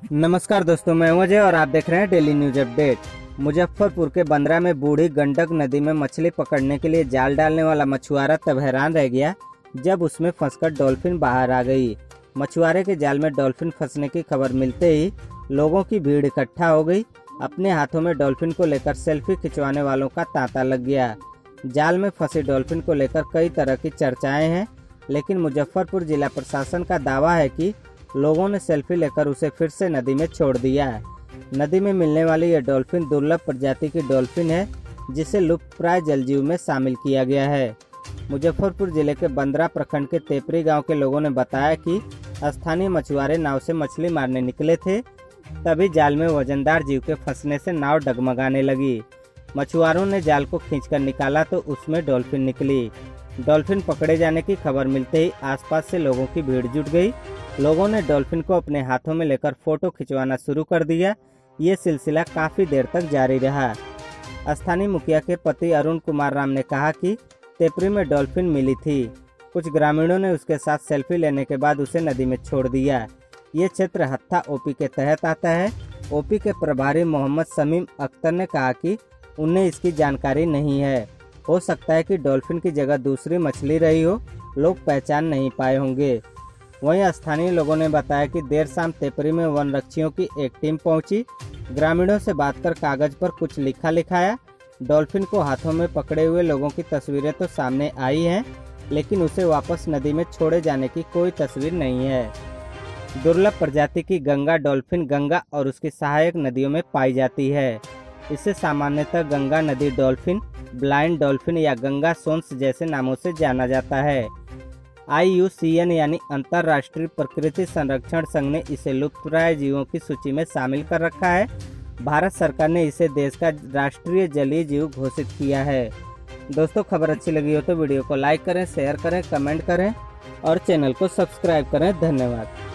नमस्कार दोस्तों, मैं हूं अजय और आप देख रहे हैं डेली न्यूज अपडेट। मुजफ्फरपुर के बंदरा में बूढ़ी गंडक नदी में मछली पकड़ने के लिए जाल डालने वाला मछुआरा तब हैरान रह गया जब उसमें फंसकर डॉल्फिन बाहर आ गई। मछुआरे के जाल में डॉल्फिन फंसने की खबर मिलते ही लोगों की भीड़ इकट्ठा हो गई। अपने हाथों में डॉल्फिन को लेकर सेल्फी खिंचवाने वालों का तांता लग गया। जाल में फंसी डॉल्फिन को लेकर कई तरह की चर्चाएं हैं, लेकिन मुजफ्फरपुर जिला प्रशासन का दावा है कि लोगों ने सेल्फी लेकर उसे फिर से नदी में छोड़ दिया है। नदी में मिलने वाली यह डॉल्फिन दुर्लभ प्रजाति की डॉल्फिन है, जिसे लुप्तप्राय जलजीव में शामिल किया गया है। मुजफ्फरपुर जिले के बंदरा प्रखंड के तेपरी गांव के लोगों ने बताया कि स्थानीय मछुआरे नाव से मछली मारने निकले थे, तभी जाल में वजनदार जीव के फंसने से नाव डगमगाने लगी। मछुआरों ने जाल को खींचकर निकाला तो उसमें डॉल्फिन निकली। डॉल्फिन पकड़े जाने की खबर मिलते ही आसपास से लोगों की भीड़ जुट गई। लोगों ने डॉल्फिन को अपने हाथों में लेकर फोटो खिंचवाना शुरू कर दिया। ये सिलसिला काफी देर तक जारी रहा। स्थानीय मुखिया के पति अरुण कुमार राम ने कहा कि तेपरी में डॉल्फिन मिली थी। कुछ ग्रामीणों ने उसके साथ सेल्फी लेने के बाद उसे नदी में छोड़ दिया। ये क्षेत्र हत्था ओपी के तहत आता है। ओपी के प्रभारी मोहम्मद शमीम अख्तर ने कहा कि उन्हें इसकी जानकारी नहीं है। हो सकता है कि डॉल्फिन की जगह दूसरी मछली रही हो, लोग पहचान नहीं पाए होंगे। वहीं स्थानीय लोगों ने बताया कि देर शाम तेपरी में वन रक्षियों की एक टीम पहुंची। ग्रामीणों से बात कर कागज पर कुछ लिखा लिखाया। डॉल्फिन को हाथों में पकड़े हुए लोगों की तस्वीरें तो सामने आई हैं, लेकिन उसे वापस नदी में छोड़े जाने की कोई तस्वीर नहीं है। दुर्लभ प्रजाति की गंगा डॉल्फिन गंगा और उसकी सहायक नदियों में पाई जाती है। इसे सामान्यतः गंगा नदी डॉल्फिन, ब्लाइंड डॉल्फिन या गंगा सोन्स जैसे नामों से जाना जाता है। IUCN यानी अंतर्राष्ट्रीय प्रकृति संरक्षण संघ ने इसे लुप्तप्राय जीवों की सूची में शामिल कर रखा है। भारत सरकार ने इसे देश का राष्ट्रीय जलीय जीव घोषित किया है। दोस्तों, खबर अच्छी लगी हो तो वीडियो को लाइक करें, शेयर करें, कमेंट करें और चैनल को सब्सक्राइब करें। धन्यवाद।